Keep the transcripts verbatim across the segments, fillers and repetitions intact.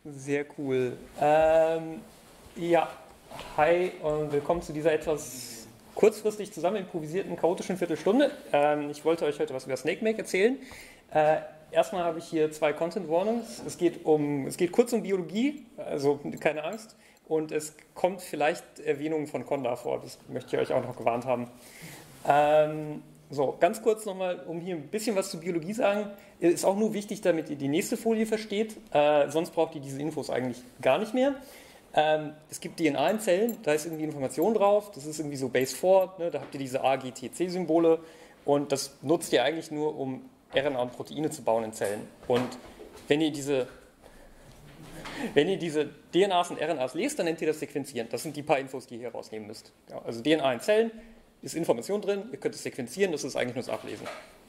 Sehr cool. Ähm, ja, hi und willkommen zu dieser etwas kurzfristig zusammen improvisierten, chaotischen Viertelstunde. Ähm, ich wollte euch heute was über SnakeMake erzählen. Äh, erstmal habe ich hier zwei Content Warnings. Es geht, um, es geht kurz um Biologie, also keine Angst. Und es kommt vielleicht Erwähnungen von Conda vor, das möchte ich euch auch noch gewarnt haben. Ähm, so, ganz kurz nochmal, um hier ein bisschen was zu Biologie sagen. Ist auch nur wichtig, damit ihr die nächste Folie versteht. Äh, sonst braucht ihr diese Infos eigentlich gar nicht mehr. Ähm, es gibt D N A in Zellen, da ist irgendwie Information drauf. Das ist irgendwie so Base vier, ne? Da habt ihr diese A, G, T, C-Symbole. Und das nutzt ihr eigentlich nur, um R N A und Proteine zu bauen in Zellen. Und wenn ihr diese, wenn ihr diese D N As und R N As lest, dann nennt ihr das Sequenzieren. Das sind die paar Infos, die ihr hier rausnehmen müsst. Ja, also D N A in Zellen, ist Information drin, ihr könnt es sequenzieren, das ist eigentlich nur das Ablesen.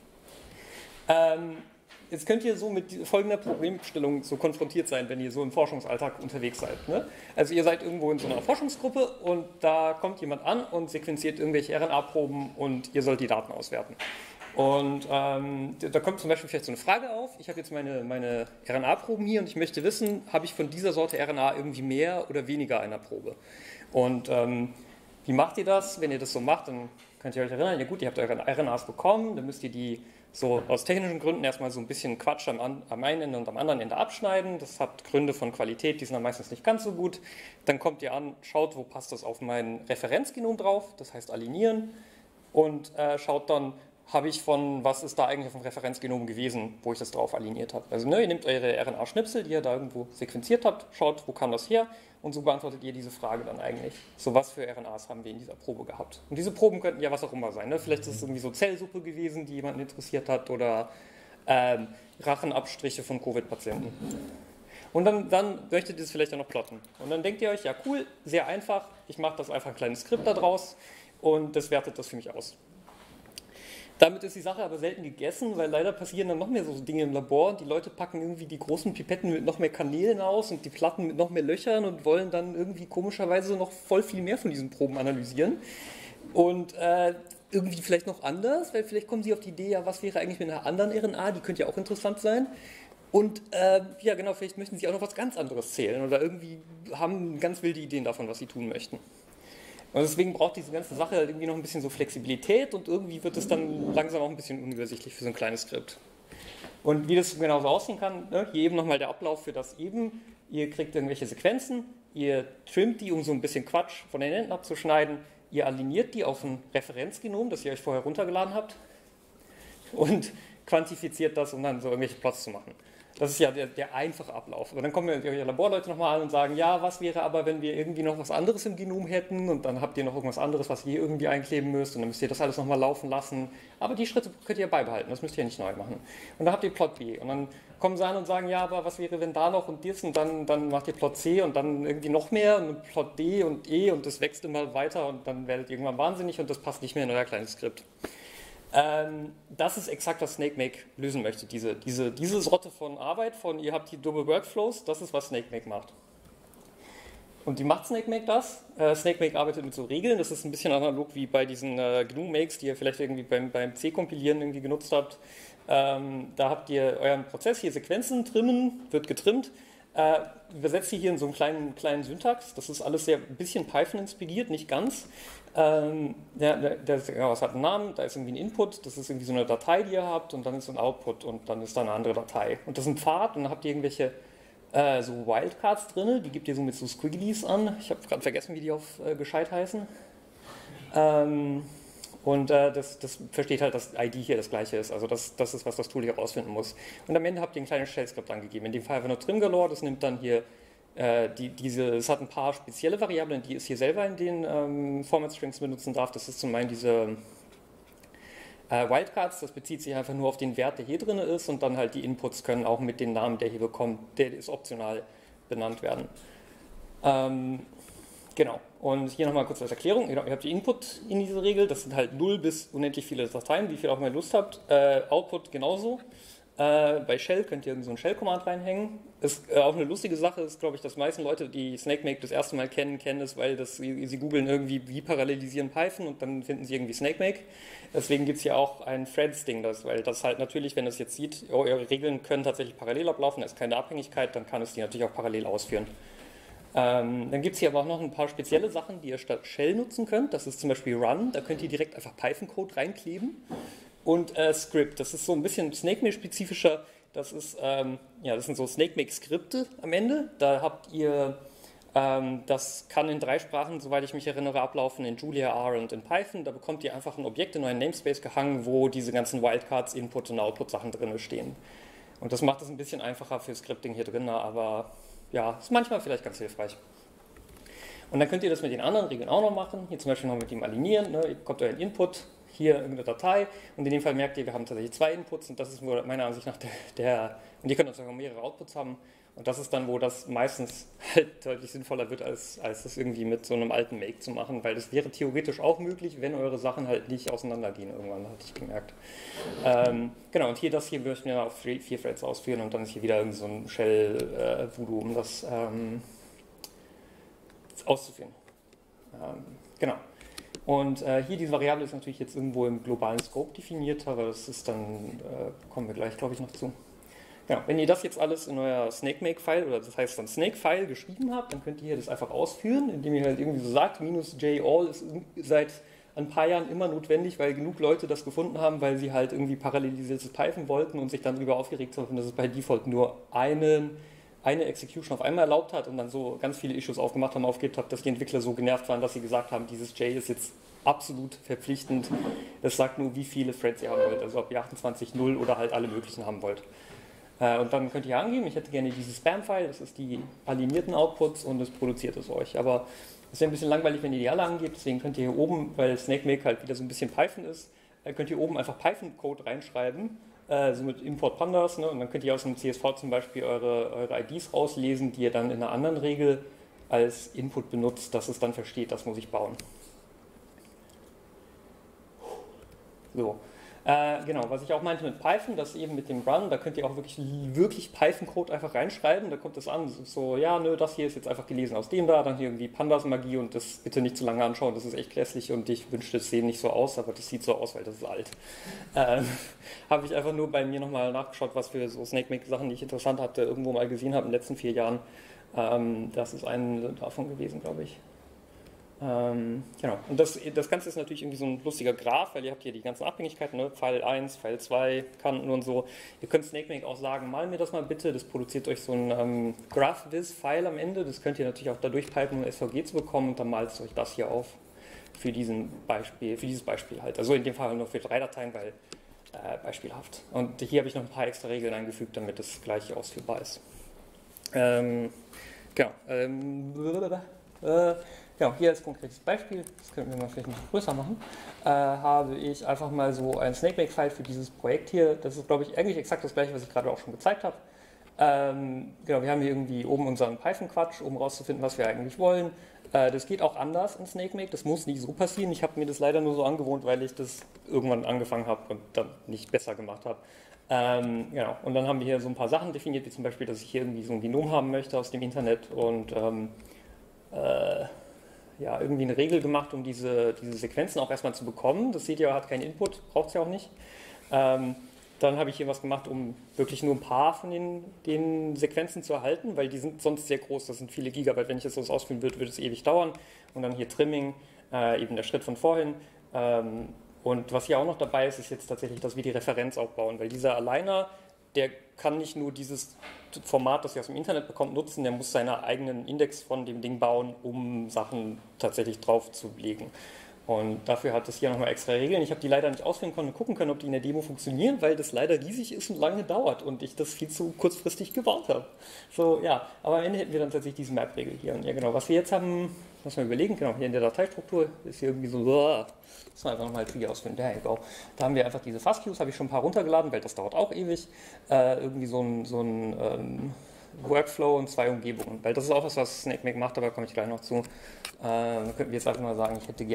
Ähm, jetzt könnt ihr so mit folgender Problemstellung so konfrontiert sein, wenn ihr so im Forschungsalltag unterwegs seid. Ne? Also ihr seid irgendwo in so einer Forschungsgruppe und da kommt jemand an und sequenziert irgendwelche R N A-Proben und ihr sollt die Daten auswerten. Und ähm, da kommt zum Beispiel vielleicht so eine Frage auf, ich habe jetzt meine, meine R N A-Proben hier und ich möchte wissen, habe ich von dieser Sorte R N A irgendwie mehr oder weniger einer Probe? Und ähm, wie macht ihr das? Wenn ihr das so macht, dann könnt ihr euch erinnern, ja gut, ihr habt eure R N As bekommen, dann müsst ihr die so aus technischen Gründen erstmal so ein bisschen Quatsch am, am einen Ende und am anderen Ende abschneiden. Das hat Gründe von Qualität, die sind dann meistens nicht ganz so gut. Dann kommt ihr an, schaut, wo passt das auf mein Referenzgenom drauf, das heißt alignieren, und äh, schaut dann, habe ich von, was ist da eigentlich auf dem Referenzgenom gewesen, wo ich das drauf aligniert habe. Also ne, ihr nehmt eure R N A-Schnipsel, die ihr da irgendwo sequenziert habt, schaut, wo kam das her, und so beantwortet ihr diese Frage dann eigentlich. So, was für R N As haben wir in dieser Probe gehabt? Und diese Proben könnten ja was auch immer sein. Ne? Vielleicht ist es irgendwie so Zellsuppe gewesen, die jemanden interessiert hat, oder ähm, Rachenabstriche von Covid-Patienten. Und dann, dann möchtet ihr es vielleicht auch noch plotten. Und dann denkt ihr euch, ja cool, sehr einfach, ich mache das einfach ein kleines Skript da draus und das wertet das für mich aus. Damit ist die Sache aber selten gegessen, weil leider passieren dann noch mehr so Dinge im Labor. Die Leute packen irgendwie die großen Pipetten mit noch mehr Kanälen aus und die Platten mit noch mehr Löchern und wollen dann irgendwie komischerweise noch voll viel mehr von diesen Proben analysieren. Und äh, irgendwie vielleicht noch anders, weil vielleicht kommen sie auf die Idee, ja, was wäre eigentlich mit einer anderen R N A, die könnte ja auch interessant sein. Und äh, ja genau, vielleicht möchten sie auch noch was ganz anderes zählen oder irgendwie haben ganz wilde Ideen davon, was sie tun möchten. Und deswegen braucht diese ganze Sache halt irgendwie noch ein bisschen so Flexibilität und irgendwie wird es dann langsam auch ein bisschen unübersichtlich für so ein kleines Skript. Und wie das genauso aussehen kann, ne? Hier eben nochmal der Ablauf für das eben. Ihr kriegt irgendwelche Sequenzen, ihr trimmt die, um so ein bisschen Quatsch von den Enden abzuschneiden, ihr aligniert die auf ein Referenzgenom, das ihr euch vorher runtergeladen habt, und quantifiziert das, um dann so irgendwelche Plots zu machen. Das ist ja der, der einfache Ablauf. Aber dann kommen die Laborleute nochmal an und sagen, ja, was wäre aber, wenn wir irgendwie noch was anderes im Genom hätten und dann habt ihr noch irgendwas anderes, was ihr irgendwie einkleben müsst und dann müsst ihr das alles nochmal laufen lassen. Aber die Schritte könnt ihr beibehalten, das müsst ihr ja nicht neu machen. Und dann habt ihr Plot B und dann kommen sie an und sagen, ja, aber was wäre, wenn da noch und dies und dann, dann macht ihr Plot C und dann irgendwie noch mehr und Plot D und E und das wächst immer weiter und dann werdet ihr irgendwann wahnsinnig und das passt nicht mehr in euer kleines Skript. Ähm, das ist exakt, was SnakeMake lösen möchte. Diese, diese, diese Sorte von Arbeit, von ihr habt die Double Workflows, das ist, was SnakeMake macht. Und wie macht SnakeMake das? Äh, SnakeMake arbeitet mit so Regeln, das ist ein bisschen analog wie bei diesen äh, G N U-Makes, die ihr vielleicht irgendwie beim, beim C-Kompilieren irgendwie genutzt habt. Ähm, da habt ihr euren Prozess, hier Sequenzen trimmen, wird getrimmt. Äh, übersetzt ihr hier in so einen kleinen, kleinen Syntax. Das ist alles sehr ein bisschen Python inspiriert, nicht ganz. Ähm, der, der, der, ja, es hat einen Namen, da ist irgendwie ein Input, das ist irgendwie so eine Datei, die ihr habt, und dann ist so ein Output und dann ist da eine andere Datei. Und das ist ein Pfad und dann habt ihr irgendwelche äh, so Wildcards drin, die gebt ihr so mit so Squigglies an. Ich habe gerade vergessen, wie die auf äh, gescheit heißen. Ähm, Und äh, das, das versteht halt, dass I D hier das gleiche ist. Also das, das ist, was das Tool hier rausfinden muss. Und am Ende habt ihr ein kleines Shell-Skript angegeben. In dem Fall einfach nur Trimgalore, das nimmt dann hier äh, die, diese, es hat ein paar spezielle Variablen, die es hier selber in den ähm, Format-Strings benutzen darf. Das ist zum einen diese äh, Wildcards, das bezieht sich einfach nur auf den Wert, der hier drin ist, und dann halt die Inputs können auch mit dem Namen, der hier bekommt, der ist optional benannt werden. Ähm, Genau, und hier nochmal kurz als Erklärung, ihr habt die Input in diese Regel, das sind halt null bis unendlich viele Dateien, wie viel auch immer ihr Lust habt, äh, Output genauso. Äh, bei Shell könnt ihr irgend so ein Shell-Command reinhängen. Ist äh, auch eine lustige Sache, ist glaube ich, dass die meisten Leute, die SnakeMake das erste Mal kennen, kennen es, weil das, sie, sie googeln irgendwie, wie parallelisieren Python und dann finden sie irgendwie SnakeMake. Deswegen gibt es hier auch ein Threads-Ding, das, weil das halt natürlich, wenn es jetzt sieht, oh, eure Regeln können tatsächlich parallel ablaufen, da ist keine Abhängigkeit, dann kann es die natürlich auch parallel ausführen. Ähm, dann gibt es hier aber auch noch ein paar spezielle Sachen, die ihr statt Shell nutzen könnt. Das ist zum Beispiel Run, da könnt ihr direkt einfach Python-Code reinkleben. Und äh, Script, das ist so ein bisschen SnakeMake-spezifischer. Das, ist, ähm, ja, das sind so SnakeMake-Skripte am Ende. Da habt ihr, ähm, das kann in drei Sprachen, soweit ich mich erinnere, ablaufen, in Julia, R und in Python. Da bekommt ihr einfach ein Objekt in euren Namespace gehangen, wo diese ganzen Wildcards, Input- und Output-Sachen drin stehen. Und das macht es ein bisschen einfacher für Scripting hier drin, aber ja, ist manchmal vielleicht ganz hilfreich. Und dann könnt ihr das mit den anderen Regeln auch noch machen. Hier zum Beispiel noch mit dem Alignieren. Ne? Ihr bekommt euren Input, hier irgendeine Datei und in dem Fall merkt ihr, wir haben tatsächlich zwei Inputs und das ist meiner Ansicht nach der, der und ihr könnt auch mehrere Outputs haben und das ist dann, wo das meistens halt deutlich sinnvoller wird, als, als das irgendwie mit so einem alten Make zu machen, weil das wäre theoretisch auch möglich, wenn eure Sachen halt nicht auseinandergehen irgendwann, hatte ich gemerkt. Ähm, genau, und hier das hier möchten wir auf vier Threads ausführen und dann ist hier wieder irgend so ein Shell-Voodoo, äh, um das ähm, auszuführen. Ähm, genau. Und äh, hier diese Variable ist natürlich jetzt irgendwo im globalen Scope definiert, aber das ist dann, äh, kommen wir gleich, glaube ich, noch zu. Genau, wenn ihr das jetzt alles in euer SnakeMake-File, oder das heißt dann Snake-File geschrieben habt, dann könnt ihr hier das einfach ausführen, indem ihr halt irgendwie so sagt, minus J-all ist seit ein paar Jahren immer notwendig, weil genug Leute das gefunden haben, weil sie halt irgendwie parallelisiertes Python wollten und sich dann darüber aufgeregt haben, dass es bei Default nur einen eine Execution auf einmal erlaubt hat und dann so ganz viele Issues aufgemacht haben, aufgeht hat, dass die Entwickler so genervt waren, dass sie gesagt haben, dieses J ist jetzt absolut verpflichtend. Das sagt nur, wie viele Threads ihr haben wollt, also ob ihr achtundzwanzig null oder halt alle möglichen haben wollt. Und dann könnt ihr angeben, ich hätte gerne dieses Spam-File, das ist die alignierten Outputs und es produziert es euch. Aber es wäre ein bisschen langweilig, wenn ihr die alle angebt, deswegen könnt ihr hier oben, weil SnakeMake halt wieder so ein bisschen Python ist, könnt ihr oben einfach Python-Code reinschreiben, so mit Import Pandas, ne? Und dann könnt ihr aus dem C S V zum Beispiel eure, eure I Ds rauslesen, die ihr dann in einer anderen Regel als Input benutzt, dass es dann versteht, das muss ich bauen. So, äh, genau, was ich auch meinte mit Python, das eben mit dem Run, da könnt ihr auch wirklich, wirklich Python-Code einfach reinschreiben, da kommt das an, so, ja, nö, das hier ist jetzt einfach gelesen aus dem da, dann hier irgendwie Pandas-Magie und das bitte nicht zu lange anschauen, das ist echt grässlich und ich wünschte, es sieht nicht so aus, aber das sieht so aus, weil das ist alt. Ähm, habe ich einfach nur bei mir nochmal nachgeschaut, was für so SnakeMake-Sachen, die ich interessant hatte, irgendwo mal gesehen habe in den letzten vier Jahren. Ähm, das ist eine davon gewesen, glaube ich. Ähm, genau, und das, das Ganze ist natürlich irgendwie so ein lustiger Graph, weil ihr habt hier die ganzen Abhängigkeiten, ne? File eins, File zwei, Kanten und so. Ihr könnt SnakeMake auch sagen, mal mir das mal bitte, das produziert euch so ein ähm, GraphViz-File am Ende, das könnt ihr natürlich auch dadurch pipen, um S V G zu bekommen und dann malt es euch das hier auf für, diesen Beispiel, für dieses Beispiel halt. Also in dem Fall nur für drei Dateien, weil äh, beispielhaft. Und hier habe ich noch ein paar extra Regeln eingefügt, damit es gleich ausführbar ist. Ähm, genau. Ähm, äh, Genau, hier als konkretes Beispiel, das könnten wir mal vielleicht ein bisschen größer machen, äh, habe ich einfach mal so ein SnakeMake-File für dieses Projekt hier. Das ist, glaube ich, eigentlich exakt das gleiche, was ich gerade auch schon gezeigt habe. Ähm, genau, wir haben hier irgendwie oben unseren Python-Quatsch, um rauszufinden, was wir eigentlich wollen. Äh, das geht auch anders in SnakeMake, das muss nicht so passieren. Ich habe mir das leider nur so angewohnt, weil ich das irgendwann angefangen habe und dann nicht besser gemacht habe. Ähm, genau, und dann haben wir hier so ein paar Sachen definiert, wie zum Beispiel, dass ich hier irgendwie so ein Genom haben möchte aus dem Internet und ähm, äh, ja, irgendwie eine Regel gemacht, um diese, diese Sequenzen auch erstmal zu bekommen. Das seht ihr, hat keinen Input, braucht es ja auch nicht. Ähm, dann habe ich hier was gemacht, um wirklich nur ein paar von den, den Sequenzen zu erhalten, weil die sind sonst sehr groß, das sind viele Gigabyte. Wenn ich das so ausführen würde, würde es ewig dauern. Und dann hier Trimming, äh, eben der Schritt von vorhin. Ähm, und was hier auch noch dabei ist, ist jetzt tatsächlich, dass wir die Referenz aufbauen, weil dieser Aligner, der kann nicht nur dieses Format, das ihr aus dem Internet bekommt, nutzen, der muss seinen eigenen Index von dem Ding bauen, um Sachen tatsächlich drauf zu legen. Und dafür hat es hier nochmal extra Regeln. Ich habe die leider nicht ausführen können und gucken können, ob die in der Demo funktionieren, weil das leider riesig ist und lange dauert und ich das viel zu kurzfristig gebaut habe. So, ja, aber am Ende hätten wir dann tatsächlich diese Map-Regel hier. Und ja, genau, was wir jetzt haben, muss man überlegen, genau, hier in der Dateistruktur ist hier irgendwie so, uh, muss man einfach nochmal Trigger ausführen. There you go. Da haben wir einfach diese Fastqueues, habe ich schon ein paar runtergeladen, weil das dauert auch ewig. Äh, irgendwie so ein, so ein ähm, Workflow und zwei Umgebungen, weil das ist auch was, was SnakeMake macht, aber da komme ich gleich noch zu. Äh, dann könnten wir jetzt einfach mal sagen, ich hätte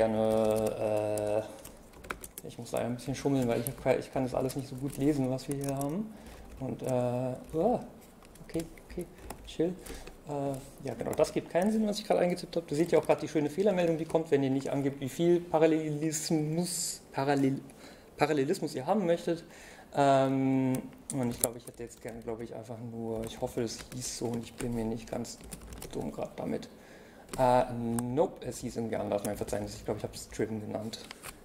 gerne, äh, ich muss leider ein bisschen schummeln, weil ich, hab, ich kann das alles nicht so gut lesen, was wir hier haben. Und, äh, oh, okay, okay, chill. Äh, ja, genau, das gibt keinen Sinn, was ich gerade eingetippt habe. Da seht ihr auch gerade die schöne Fehlermeldung, die kommt, wenn ihr nicht angibt, wie viel Parallelismus, Parallel, Parallelismus ihr haben möchtet. Ähm, und ich glaube, ich hätte jetzt gerne, glaube ich, einfach nur, ich hoffe, es hieß so und ich bin mir nicht ganz dumm gerade damit. Äh, nope, es hieß irgendwie anders, mein Verzeichnis. Ich glaube, ich habe es Trim genannt.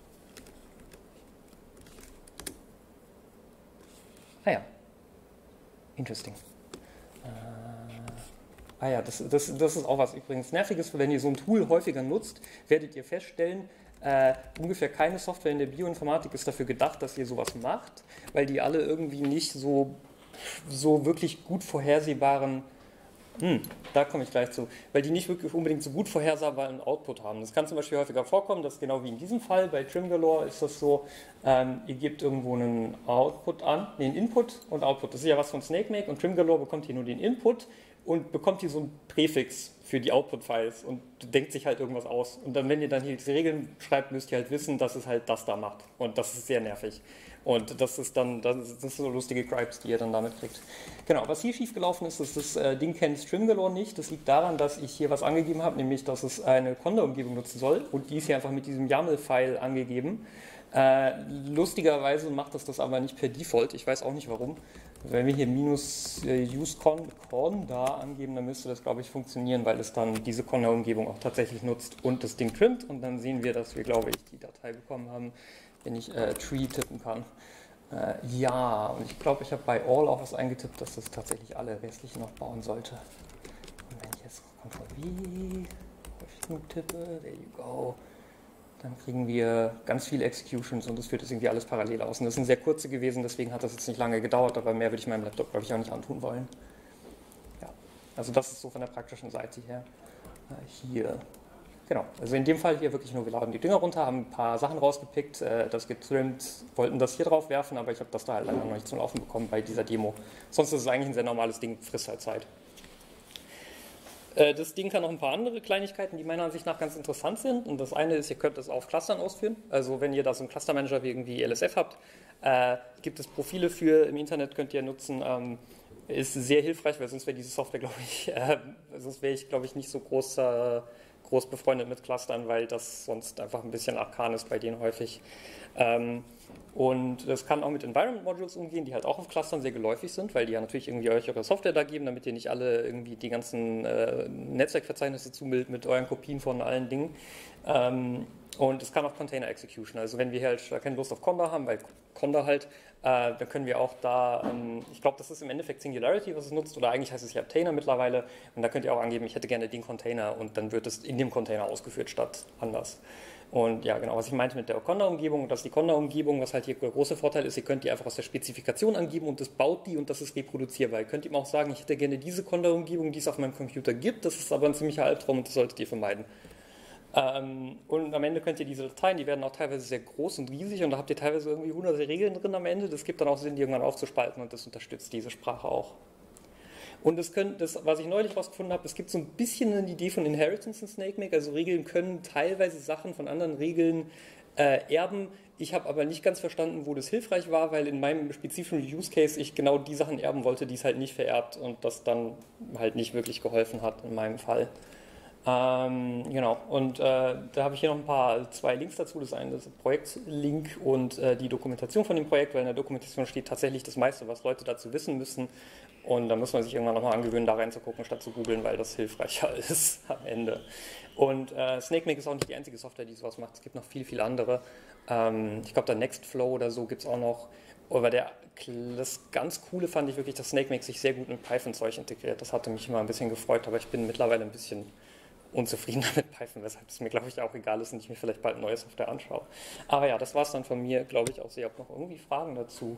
Ah ja, interesting. Äh, ah ja, das, das, das ist auch was übrigens Nerviges, wenn ihr so ein Tool häufiger nutzt, werdet ihr feststellen, äh, ungefähr keine Software in der Bioinformatik ist dafür gedacht, dass ihr sowas macht, weil die alle irgendwie nicht so, so wirklich gut vorhersehbaren Hm, da komme ich gleich zu. Weil die nicht wirklich unbedingt so gut vorhersehbaren Output haben. Das kann zum Beispiel häufiger vorkommen, dass genau wie in diesem Fall bei TrimGalore ist das so, ähm, ihr gebt irgendwo einen Output an, nee, einen Input und Output. Das ist ja was von SnakeMake und TrimGalore bekommt hier nur den Input und bekommt hier so ein Präfix für die Output-Files und denkt sich halt irgendwas aus. Und dann, wenn ihr dann hier diese Regeln schreibt, müsst ihr halt wissen, dass es halt das da macht. Und das ist sehr nervig. Und das ist dann, das sind so lustige Gripes, die ihr dann damit kriegt. Genau, was hier schiefgelaufen ist, ist, das äh, Ding kennt TrimGalore nicht. Das liegt daran, dass ich hier was angegeben habe, nämlich, dass es eine Conda-Umgebung nutzen soll. Und die ist hier einfach mit diesem YAML-File angegeben. Äh, lustigerweise macht das das aber nicht per Default. Ich weiß auch nicht warum. Wenn wir hier minus äh, useConda angeben, dann müsste das, glaube ich, funktionieren, weil es dann diese Conda-Umgebung auch tatsächlich nutzt und das Ding trimmt. Und dann sehen wir, dass wir, glaube ich, die Datei bekommen haben, wenn ich äh, Tree tippen kann. Äh, ja, und ich glaube, ich habe bei All auch was eingetippt, dass das tatsächlich alle restlichen noch bauen sollte. Und wenn ich jetzt Ctrl-V häufig genug tippe, there you go, dann kriegen wir ganz viele Executions und das führt das irgendwie alles parallel aus. Und das sind sehr kurze gewesen, deswegen hat das jetzt nicht lange gedauert, aber mehr würde ich meinem Laptop, glaube ich, auch nicht antun wollen. Ja, also das ist so von der praktischen Seite her. Äh, hier. Genau, also in dem Fall hier wirklich nur, wir laden die Dinger runter, haben ein paar Sachen rausgepickt, äh, das getrimmt, wollten das hier drauf werfen, aber ich habe das da halt leider noch nicht zum Laufen bekommen bei dieser Demo. Sonst ist es eigentlich ein sehr normales Ding, frisst halt Zeit. Äh, das Ding kann noch ein paar andere Kleinigkeiten, die meiner Ansicht nach ganz interessant sind. Und das eine ist, ihr könnt es auf Clustern ausführen. Also wenn ihr da so einen Clustermanager wie irgendwie L S F habt, äh, gibt es Profile für im Internet, könnt ihr nutzen. Ähm, ist sehr hilfreich, weil sonst wäre diese Software, glaube ich, äh, sonst wäre ich, glaube ich, nicht so groß... Äh, groß befreundet mit Clustern, weil das sonst einfach ein bisschen arkan ist bei denen häufig. Ähm, und das kann auch mit Environment Modules umgehen, die halt auch auf Clustern sehr geläufig sind, weil die ja natürlich irgendwie euch eure Software da geben, damit ihr nicht alle irgendwie die ganzen äh, Netzwerkverzeichnisse zumeldet mit euren Kopien von allen Dingen. Ähm, und es kann auch Container Execution. Also wenn wir halt keine Lust auf Conda haben, weil Conda halt, äh, dann können wir auch da, ähm, ich glaube, das ist im Endeffekt Singularity, was es nutzt, oder eigentlich heißt es ja Obtainer mittlerweile. Und da könnt ihr auch angeben, ich hätte gerne den Container und dann wird es in dem Container ausgeführt statt anders. Und ja, genau, was ich meinte mit der Conda-Umgebung, dass die Conda-Umgebung, was halt hier der große Vorteil ist, ihr könnt die einfach aus der Spezifikation angeben und das baut die und das ist reproduzierbar. Ihr könnt ihm auch sagen, ich hätte gerne diese Conda-Umgebung, die es auf meinem Computer gibt, das ist aber ein ziemlicher Albtraum und das solltet ihr vermeiden. Ähm, und am Ende könnt ihr diese Dateien, die werden auch teilweise sehr groß und riesig und da habt ihr teilweise irgendwie hunderte Regeln drin am Ende. Das gibt dann auch Sinn, die irgendwann aufzuspalten und das unterstützt diese Sprache auch. Und das, können, das, was ich neulich rausgefunden habe, es gibt so ein bisschen eine Idee von Inheritance in SnakeMake. Also Regeln können teilweise Sachen von anderen Regeln äh, erben. Ich habe aber nicht ganz verstanden, wo das hilfreich war, weil in meinem spezifischen Use Case ich genau die Sachen erben wollte, die es halt nicht vererbt und das dann halt nicht wirklich geholfen hat in meinem Fall. Ähm, genau, und äh, da habe ich hier noch ein paar, zwei Links dazu. Das eine ist der Projektlink und äh, die Dokumentation von dem Projekt, weil in der Dokumentation steht tatsächlich das meiste, was Leute dazu wissen müssen. Und da muss man sich irgendwann nochmal angewöhnen, da reinzugucken, statt zu googeln, weil das hilfreicher ist am Ende. Und äh, SnakeMake ist auch nicht die einzige Software, die sowas macht. Es gibt noch viel, viel andere. Ähm, ich glaube, da Nextflow oder so gibt es auch noch. Aber der, das ganz Coole fand ich wirklich, dass SnakeMake sich sehr gut mit Python-Zeug integriert. Das hatte mich immer ein bisschen gefreut, aber ich bin mittlerweile ein bisschen unzufriedener mit Python, weshalb es mir, glaube ich, auch egal ist und ich mir vielleicht bald neue Software anschaue. Aber ja, das war es dann von mir, glaube ich, auch sehr. Ob noch irgendwie Fragen dazu?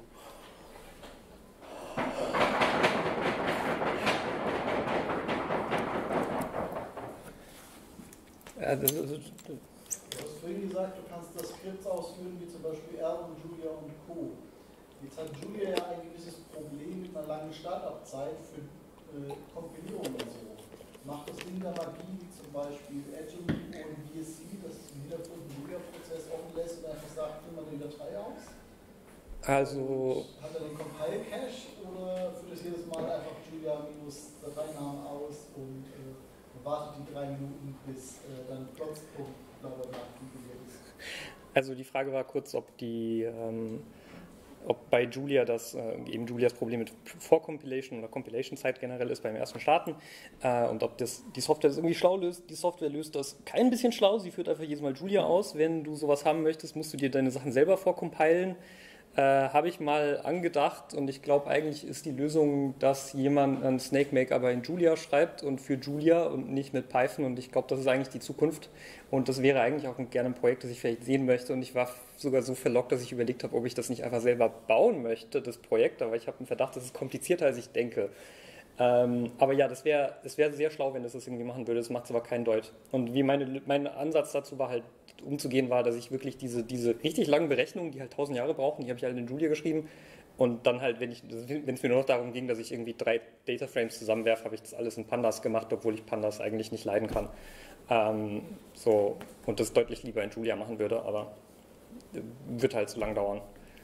Ja, das, das, das, du hast vorhin gesagt, du kannst das Skript ausführen, wie zum Beispiel R und Julia und Co. Jetzt hat Julia ja ein gewisses Problem mit einer langen Startup-Zeit für äh, Kompilierung und so. Macht das in der Magie, wie zum Beispiel Agile und B S C, das im Hintergrund den Julia-Prozess offen lässt und einfach sagt, führ mal die Datei aus? Also... Hat er den Compile-Cache oder führt es jedes Mal einfach Julia minus Dateinamen aus und äh, wartet die drei Minuten, bis äh, dann Plots.bla bla bla kompiliert ist? Also die Frage war kurz, ob die... Ähm, ob bei Julia das äh, eben Julias Problem mit Vorcompilation oder Compilation-Zeit generell ist beim ersten Starten äh, und ob das, die Software das irgendwie schlau löst. Die Software löst das kein bisschen schlau, sie führt einfach jedes Mal Julia aus. Wenn du sowas haben möchtest, musst du dir deine Sachen selber vorcompilen. Äh, Habe ich mal angedacht und ich glaube eigentlich ist die Lösung, dass jemand einen SnakeMake aber in Julia schreibt und für Julia und nicht mit Python und ich glaube, das ist eigentlich die Zukunft und das wäre eigentlich auch gerne ein Projekt, das ich vielleicht sehen möchte und ich war sogar so verlockt, dass ich überlegt habe, ob ich das nicht einfach selber bauen möchte, das Projekt, aber ich habe einen Verdacht, das ist komplizierter, als ich denke. Ähm, aber ja, das wäre das wär sehr schlau, wenn das das irgendwie machen würde. Das macht es aber kein Deut. Und wie meine, mein Ansatz dazu war halt, umzugehen war, dass ich wirklich diese, diese richtig langen Berechnungen, die halt tausend Jahre brauchen, die habe ich alle in Julia geschrieben. Und dann halt, wenn ich, wenn es mir nur noch darum ging, dass ich irgendwie drei Dataframes zusammenwerfe, habe ich das alles in Pandas gemacht, obwohl ich Pandas eigentlich nicht leiden kann. Ähm, so, und das deutlich lieber in Julia machen würde, aber wird halt zu lang dauern.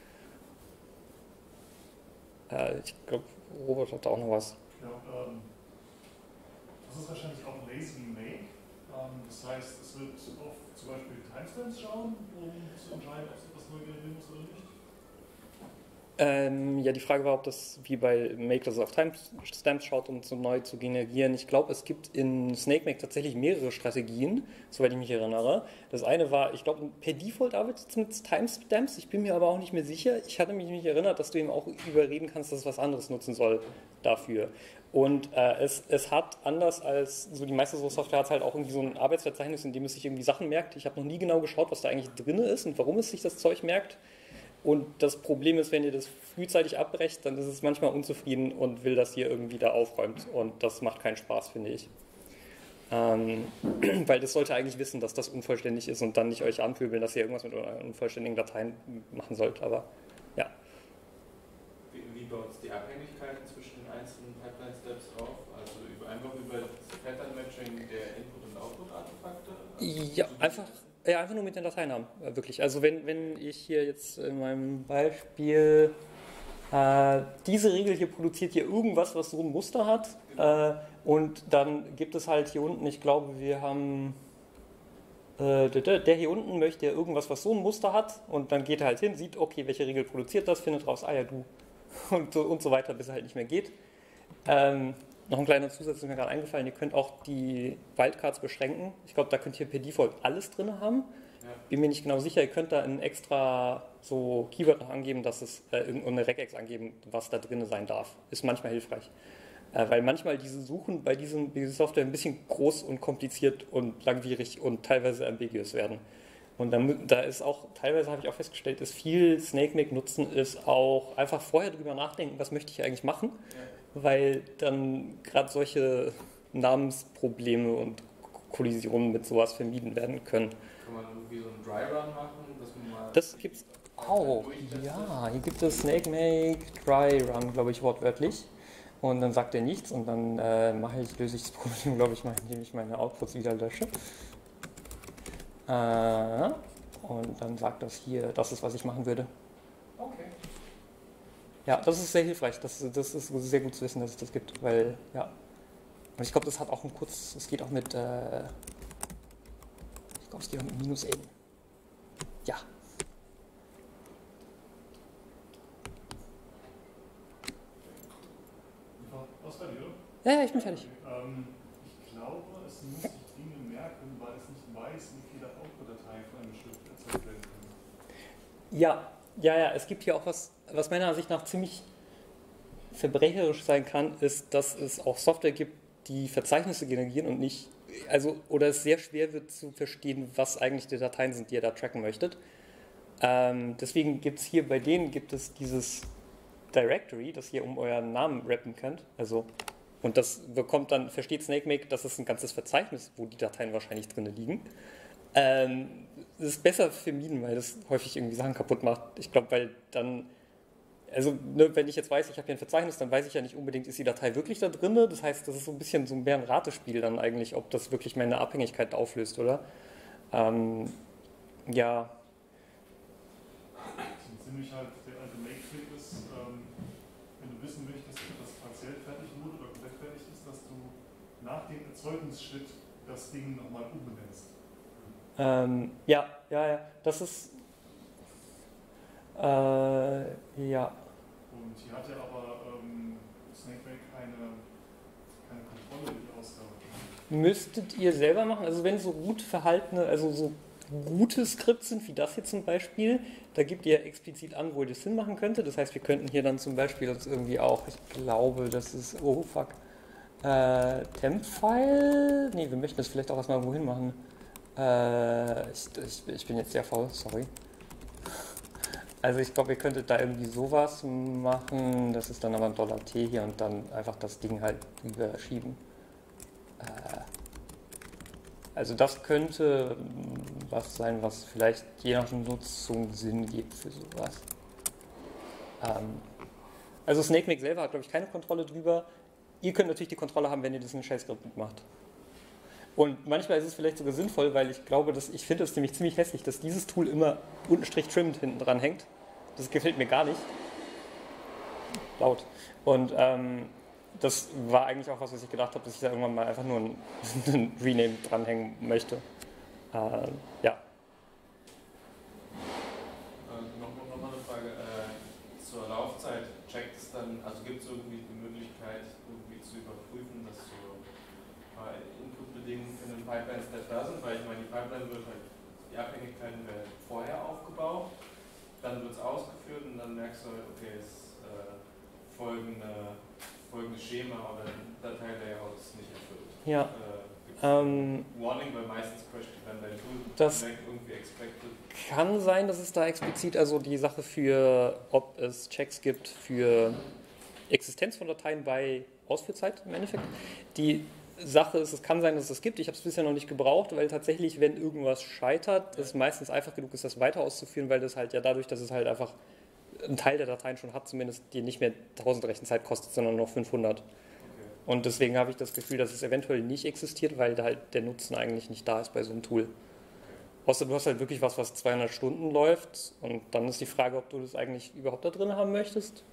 Äh, ich glaube, Robert hat da auch noch was. Ja, ähm, das ist wahrscheinlich auch lazy make. Ähm, das heißt, es wird auf zum Beispiel Timestamps schauen, um zu entscheiden, ob es etwas neu generieren muss oder nicht. Ähm, ja, die Frage war, ob das wie bei Make, dass es auf Timestamps schaut, um so neu zu generieren. Ich glaube, es gibt in SnakeMake tatsächlich mehrere Strategien, soweit ich mich erinnere. Das eine war, ich glaube, per Default arbeitet es mit Timestamps. Ich bin mir aber auch nicht mehr sicher. Ich hatte mich nicht erinnert, dass du ihm auch überreden kannst, dass es was anderes nutzen soll dafür. Und äh, es, es hat, anders als so die meiste so Software, hat halt auch irgendwie so ein Arbeitsverzeichnis, in dem es sich irgendwie Sachen merkt. Ich habe noch nie genau geschaut, was da eigentlich drin ist und warum es sich das Zeug merkt. Und das Problem ist, wenn ihr das frühzeitig abbrecht, dann ist es manchmal unzufrieden und will, dass ihr irgendwie da aufräumt. Und das macht keinen Spaß, finde ich. Ähm, weil das sollte eigentlich wissen, dass das unvollständig ist und dann nicht euch anpöbeln, dass ihr irgendwas mit euren unvollständigen Dateien machen sollt. Aber ja. Wie, wie baut es die Abhängigkeiten zwischen den einzelnen Pipeline-Steps auf? Also über, einfach über das Pattern-Matching der Input- und Output-Artefakte? Also Ja, einfach... Ja, einfach nur mit den Dateinamen, wirklich. Also wenn, wenn ich hier jetzt in meinem Beispiel, äh, diese Regel hier produziert hier irgendwas, was so ein Muster hat, äh, und dann gibt es halt hier unten, ich glaube, wir haben, äh, der hier unten möchte ja irgendwas, was so ein Muster hat, und dann geht er halt hin, sieht, okay, welche Regel produziert das, findet raus, ah ja, du, und so, und so weiter, bis er halt nicht mehr geht. Ähm, Noch ein kleiner Zusatz ist mir gerade eingefallen, ihr könnt auch die Wildcards beschränken. Ich glaube, da könnt ihr per Default alles drin haben. Ja. Bin mir nicht genau sicher, ihr könnt da ein extra so Keyword noch angeben, dass es äh, irgendeine Regex angeben, was da drin sein darf. Ist manchmal hilfreich. Äh, weil manchmal diese Suchen bei diesem, dieser Software ein bisschen groß und kompliziert und langwierig und teilweise ambiguous werden. Und dann, da ist auch, teilweise habe ich auch festgestellt, ist viel SnakeMake-Nutzen ist auch einfach vorher drüber nachdenken, was möchte ich eigentlich machen. Ja. Weil dann gerade solche Namensprobleme und Kollisionen mit sowas vermieden werden können. Kann man irgendwie so einen Dry Run machen, dass man mal... Das gibt's auch. Ja, hier gibt es SnakeMake Dry Run, glaube ich, wortwörtlich. Und dann sagt er nichts und dann äh, mache ich, löse ich das Problem, glaube ich, mal, indem ich meine Outputs wieder lösche. Äh, und dann sagt das hier, das ist, was ich machen würde. Okay. Ja, das ist sehr hilfreich. Das, das ist sehr gut zu wissen, dass es das gibt, weil, ja. Und ich glaube, das hat auch ein kurz, es geht auch mit, äh, ich glaube, es geht auch mit minus N. Ja. Was bei dir? Ja, ja, ich bin fertig. Ähm, ich glaube, es muss sich Dinge merken, weil es nicht weiß, wie viele Output-Dateien von einem Stück erzeugt werden können. Ja, ja, ja, es gibt hier auch was, was meiner Ansicht nach ziemlich verbrecherisch sein kann, ist, dass es auch Software gibt, die Verzeichnisse generieren und nicht, also, oder es sehr schwer wird zu verstehen, was eigentlich die Dateien sind, die ihr da tracken möchtet. Ähm, deswegen gibt es hier bei denen gibt es dieses Directory, das ihr um euren Namen rappen könnt. Also, und das bekommt dann, versteht SnakeMake, das ist ein ganzes Verzeichnis, wo die Dateien wahrscheinlich drin liegen. Ähm, das ist besser vermieden, weil das häufig irgendwie Sachen kaputt macht. Ich glaube, weil dann, also ne, wenn ich jetzt weiß, ich habe hier ein Verzeichnis, dann weiß ich ja nicht unbedingt, ist die Datei wirklich da drin. Das heißt, das ist so ein bisschen so mehr ein Ratespiel dann eigentlich, ob das wirklich meine Abhängigkeit auflöst, oder? Ähm, ja. Das ist ziemlich halt der alte Make zweiten Schritt das Ding nochmal umbenennst. Ähm, ja, ja, ja, das ist, äh, ja. Und hier hat ja aber ähm, Snakebake keine, keine Kontrolle über die Ausgabe. Müsstet ihr selber machen, also wenn so gut verhaltene, also so gute Skripts sind, wie das hier zum Beispiel, da gibt ihr explizit an, wo ihr das hinmachen könnte. Das heißt, wir könnten hier dann zum Beispiel uns irgendwie auch, ich glaube, das ist, oh fuck, äh, Temp-File, nee, wir möchten das vielleicht auch erstmal wohin machen. Äh, ich, ich, ich bin jetzt sehr faul, sorry. Also ich glaube, ihr könntet da irgendwie sowas machen, das ist dann aber ein $T hier und dann einfach das Ding halt überschieben. Äh, Also das könnte was sein, was vielleicht je nach Nutzung Sinn gibt für sowas. Ähm, also Snakemake selber hat, glaube ich, keine Kontrolle drüber. Ihr könnt natürlich die Kontrolle haben, wenn ihr das in Shell-Skript mitmacht. Und manchmal ist es vielleicht sogar sinnvoll, weil ich glaube, dass ich finde es nämlich ziemlich hässlich, dass dieses Tool immer unten Strich trimmed hinten dran hängt. Das gefällt mir gar nicht. Laut. Und ähm, das war eigentlich auch was, was ich gedacht habe, dass ich da irgendwann mal einfach nur ein, ein Rename dranhängen möchte. Äh, ja. Äh, noch, noch mal eine Frage. Äh, zur Laufzeit checkt es dann, also gibt es irgendwie die Möglichkeit, irgendwie zu überprüfen, dass so ein paar Inputbedingungen für einen Pipeline-Step da sind? Weil ich meine, die Pipeline wird halt, die Abhängigkeiten werden vorher aufgebaut, dann wird es ausgeführt und dann merkst du halt, okay, es äh, folgende. folgendes Schema, aber ein Dateilayout ist nicht erfüllt. Ja. Äh, Ähm, Warning, weil meistens crasht dann dein Tool das direkt irgendwie expected. Kann sein, dass es da explizit also die Sache für, ob es Checks gibt für Existenz von Dateien bei Ausführzeit im Endeffekt. Die Sache ist, es kann sein, dass es das gibt. Ich habe es bisher noch nicht gebraucht, weil tatsächlich, wenn irgendwas scheitert, es meistens einfach genug ist, das weiter auszuführen, weil das halt ja dadurch, dass es halt einfach ein Teil der Dateien schon hat, zumindest die nicht mehr tausend Rechenzeit kostet, sondern noch fünfhundert. Okay. Und deswegen habe ich das Gefühl, dass es eventuell nicht existiert, weil da halt der Nutzen eigentlich nicht da ist bei so einem Tool. Außer du hast halt wirklich was, was zweihundert Stunden läuft und dann ist die Frage, ob du das eigentlich überhaupt da drin haben möchtest.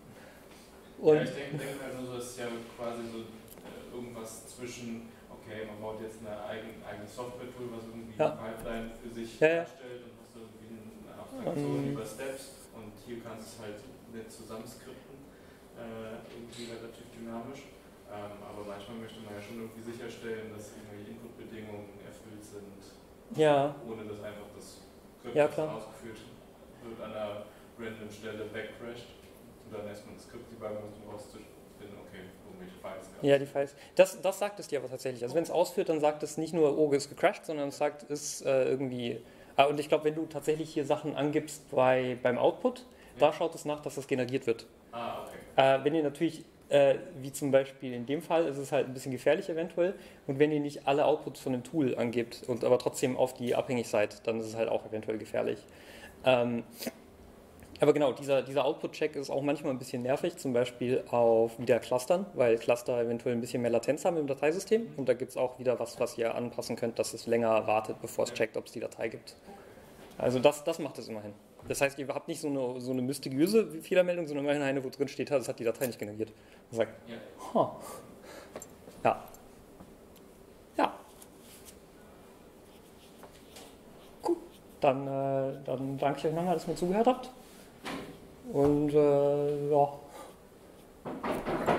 Und ja, ich denke denk halt nur so, das ist ja quasi so äh, irgendwas zwischen, okay, man baut jetzt eine eigene, eigene Software-Tool, was irgendwie ja. eine Pipeline für sich ja, ja. darstellt und hast irgendwie eine Abstraktion um, über Steps. Und hier kannst du es halt nicht zusammenskripten, äh, irgendwie relativ dynamisch. Ähm, aber manchmal möchte man ja schon irgendwie sicherstellen, dass irgendwelche Inputbedingungen erfüllt sind, ja. ohne dass einfach das Skript, ja, das ausgeführt wird, an einer random Stelle backcrasht. Und dann erstmal das Skript debuggen, um rauszufinden, okay, irgendwelche Files gab es. Ja, die Files. Das, das sagt es dir aber tatsächlich. Also wenn es ausführt, dann sagt es nicht nur, oh, es ist gecrashed, sondern es sagt, es ist äh, irgendwie... Und ich glaube, wenn du tatsächlich hier Sachen angibst bei, beim Output, ja. da schaut es nach, dass das generiert wird. Ah, okay. Äh, wenn ihr natürlich, äh, wie zum Beispiel in dem Fall, ist es halt ein bisschen gefährlich eventuell. Und wenn ihr nicht alle Outputs von dem Tool angibt und aber trotzdem auf die abhängig seid, dann ist es halt auch eventuell gefährlich. Ähm, aber genau, dieser, dieser Output-Check ist auch manchmal ein bisschen nervig, zum Beispiel auf wieder Clustern, weil Cluster eventuell ein bisschen mehr Latenz haben im Dateisystem. Und da gibt es auch wieder was, was ihr anpassen könnt, dass es länger wartet, bevor es checkt, ob es die Datei gibt. Also das, das macht es immerhin. Das heißt, ihr habt nicht so eine, so eine mysteriöse Fehlermeldung, sondern immerhin eine, wo drin steht, das hat die Datei nicht generiert. Und sagt, ja. Huh. ja. Ja. Gut, dann, äh, dann danke ich euch nochmal, dass ihr mir zugehört habt. Und äh, ja.